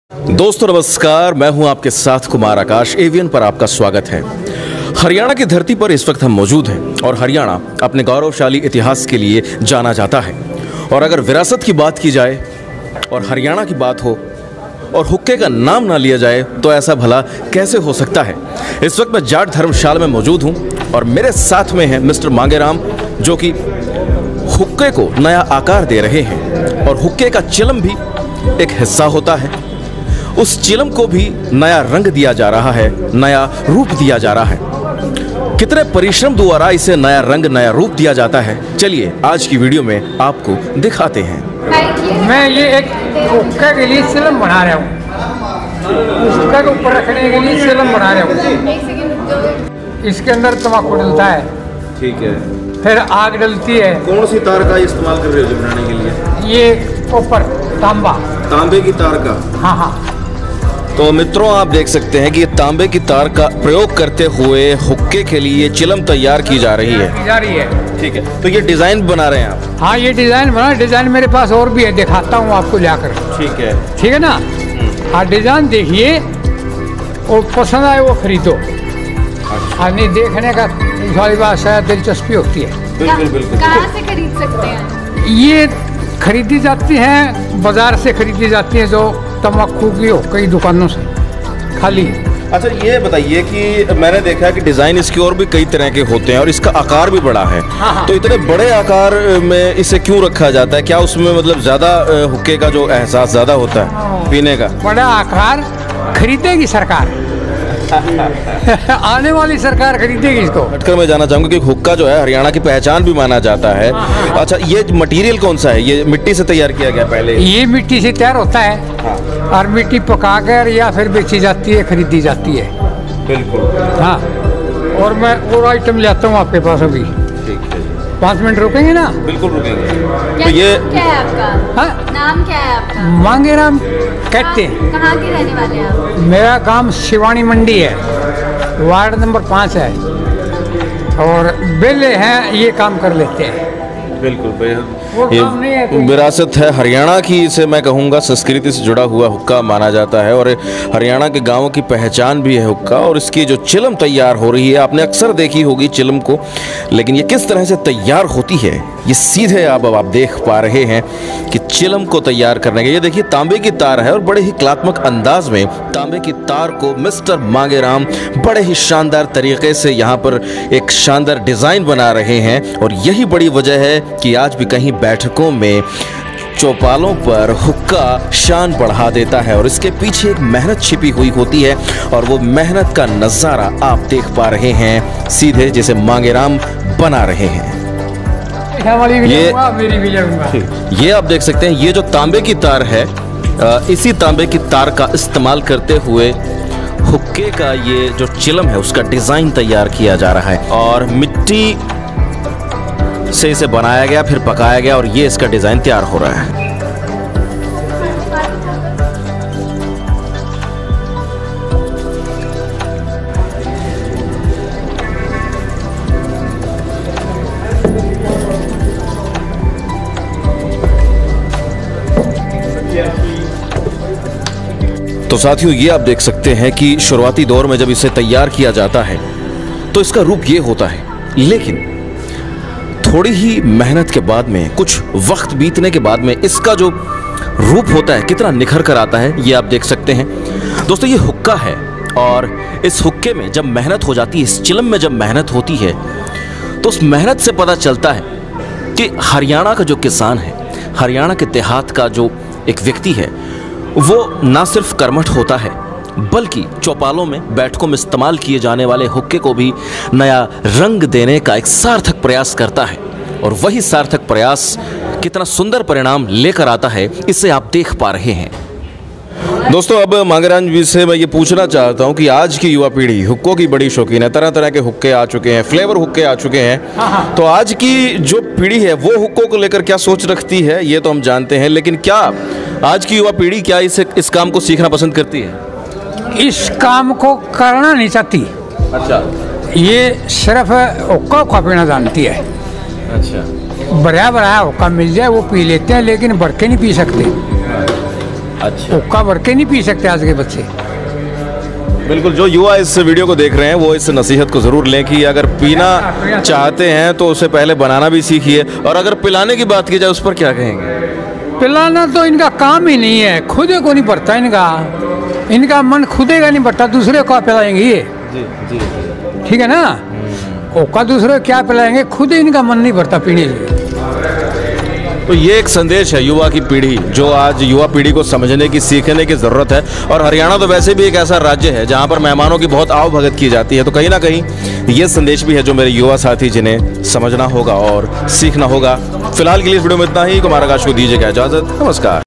दोस्तों नमस्कार, मैं हूं आपके साथ कुमार आकाश। एवीएन पर आपका स्वागत है। हरियाणा की धरती पर इस वक्त हम मौजूद हैं और हरियाणा अपने गौरवशाली इतिहास के लिए जाना जाता है। और अगर विरासत की बात की जाए और हरियाणा की बात हो और हुक्के का नाम ना लिया जाए तो ऐसा भला कैसे हो सकता है। इस वक्त मैं जाट धर्मशाला में मौजूद हूं और मेरे साथ में है मिस्टर मांगेराम, जो कि हुक्के को नया आकार दे रहे हैं। और हुक्के का चिलम भी एक हिस्सा होता है, उस चिलम को भी नया रंग दिया जा रहा है, नया रूप दिया जा रहा है। कितने परिश्रम द्वारा इसे नया रंग, नया रूप दिया जाता है, चलिए आज की वीडियो में आपको दिखाते हैं। मैं ये एक हुक्का के लिए चिलम बना रहा हूँ। हुक्का के ऊपर रखने के लिए चिलम बना रहा हूँ। इसके अंदर तम्बाकू डलता है, ठीक है, फिर आग डलती है। कौन सी तार का इस्तेमाल कर रहे हो बनाने के लिए? ये ऊपर तांबे की तार का। हाँ। तो मित्रों, आप देख सकते हैं कि ये तांबे की तार का प्रयोग करते हुए हुक्के के लिए चिलम तैयार की जा रही है। ठीक है, तो ये डिजाइन बना रहे हैं आप? हाँ, ये डिजाइन बना। डिजाइन मेरे पास और भी है, दिखाता हूँ आपको लाकर। ठीक है ना। हाँ, डिजाइन देखिए और पसंद आए वो खरीदो। हाँ, नहीं देखने का सारी बात शायद दिलचस्पी होती है। बिल्कुल। कहाँ से खरीद सकते हैं? ये खरीदी जाती हैं, बाजार से खरीदी जाती है, जो तम्बाकू की हो कई दुकानों से खाली। अच्छा, ये बताइए कि मैंने देखा है कि डिजाइन इसके और भी कई तरह के होते हैं और इसका आकार भी बड़ा है। हाँ। तो इतने बड़े आकार में इसे क्यों रखा जाता है? क्या उसमें मतलब ज्यादा हुक्के का जो एहसास ज्यादा होता है पीने का? बड़ा आकार खरीदेगी सरकार। आने वाली सरकार खरीदेगी इसको। हटकर मैं जानना चाहूंगा कि हुक्का जो है हरियाणा की पहचान भी माना जाता है। अच्छा, ये मटेरियल कौन सा है? ये मिट्टी से तैयार किया गया पहले? ये मिट्टी से तैयार होता है। और मिट्टी पकाकर या फिर बेची जाती है, खरीदी जाती है। बिल्कुल। हाँ, और मैं और आइटम लाता हूँ आपके पास अभी। ठीक है, 5 मिनट रुकेंगे ना? बिल्कुल रुकेंगे। तो ये क्या है आपका? हाँ? नाम क्या है आपका? मांगेराम कहते हैं। कहाँ के रहने वाले हैं आप? मेरा काम शिवानी मंडी है, वार्ड नंबर 5 है। और बेले हैं, ये काम कर लेते हैं। बिल्कुल, ये विरासत है हरियाणा की। इसे मैं कहूँगा संस्कृति से जुड़ा हुआ हुक्का माना जाता है और हरियाणा के गांवों की पहचान भी है हुक्का। और इसकी जो चिलम तैयार हो रही है, आपने अक्सर देखी होगी चिलम को, लेकिन ये किस तरह से तैयार होती है ये सीधे अब आप देख पा रहे हैं कि चिलम को तैयार करने के, ये देखिए तांबे की तार है और बड़े ही कलात्मक अंदाज में तांबे की तार को मिस्टर मांगेराम बड़े ही शानदार तरीके से यहाँ पर एक शानदार डिजाइन बना रहे हैं। और यही बड़ी वजह है कि आज भी कहीं बैठकों में चौपालों पर हुक्का शान बढ़ा देता है और इसके पीछे एक मेहनत छिपी हुई होती है। और वो मेहनत का नज़ारा आप देख पा रहे हैं सीधे, जैसे मांगेराम बना रहे हैं। ये आप देख सकते हैं, ये जो तांबे की तार है, इसी तांबे की तार का इस्तेमाल करते हुए हुक्के का ये जो चिलम है उसका डिज़ाइन तैयार किया जा रहा है। और मिट्टी से इसे बनाया गया, फिर पकाया गया और ये इसका डिज़ाइन तैयार हो रहा है। तो साथियों, ये आप देख सकते हैं कि शुरुआती दौर में जब इसे तैयार किया जाता है तो इसका रूप ये होता है, लेकिन थोड़ी ही मेहनत के बाद में, कुछ वक्त बीतने के बाद में इसका जो रूप होता है कितना निखर कर आता है, ये आप देख सकते हैं। दोस्तों, ये हुक्का है और इस हुक्के में जब मेहनत हो जाती है, इस चिलम में जब मेहनत होती है, तो उस मेहनत से पता चलता है कि हरियाणा का जो किसान है, हरियाणा के देहात का जो एक व्यक्ति है, वो ना सिर्फ कर्मठ होता है बल्कि चौपालों में, बैठकों में इस्तेमाल किए जाने वाले हुक्के को भी नया रंग देने का एक सार्थक प्रयास करता है। और वही सार्थक प्रयास कितना सुंदर परिणाम लेकर आता है, इसे आप देख पा रहे हैं। दोस्तों, अब मांगेराम जी से मैं ये पूछना चाहता हूँ कि आज की युवा पीढ़ी हुक्कों की बड़ी शौकीन है, तरह तरह के हुक्के आ चुके हैं, फ्लेवर हुक्के आ चुके हैं। तो आज की जो पीढ़ी है वो हुक्कों को लेकर क्या सोच रखती है ये तो हम जानते हैं, लेकिन क्या आज की युवा पीढ़ी क्या इस काम को सीखना पसंद करती है? इस काम को करना नहीं चाहती। अच्छा, ये सिर्फ हुक्का पीना जानती है। अच्छा, बड़ा बड़ा हुक्का मिल जाए वो पी लेते हैं, लेकिन बढ़ के नहीं पी सकते। अच्छा। हुक्का भर के नहीं पी सकते आज के बच्चे। बिल्कुल, जो युवा इस वीडियो को देख रहे हैं वो इस नसीहत को ज़रूर लें कि अगर पीना चाहते हैं तो उसे पहले बनाना भी सीखिए, और अगर पिलाने की बात की जाए उस पर क्या कहेंगे? पिलाना तो इनका काम ही नहीं है, खुदे को नहीं भरता इनका मन खुदे का नहीं भरता, दूसरे को पिलाएंगे ये। जी जी। ठीक है ना, हुक्का दूसरे को क्या पिलाएंगे, खुद इनका मन नहीं भरता पीने से। तो ये एक संदेश है युवा की पीढ़ी, जो आज युवा पीढ़ी को समझने की, सीखने की ज़रूरत है। और हरियाणा तो वैसे भी एक ऐसा राज्य है जहां पर मेहमानों की बहुत आव भगत की जाती है, तो कहीं ना कहीं ये संदेश भी है जो मेरे युवा साथी जिन्हें समझना होगा और सीखना होगा। फिलहाल के लिए इस वीडियो में इतना ही। कुमार आकाश को दीजिएगा इजाज़त, नमस्कार।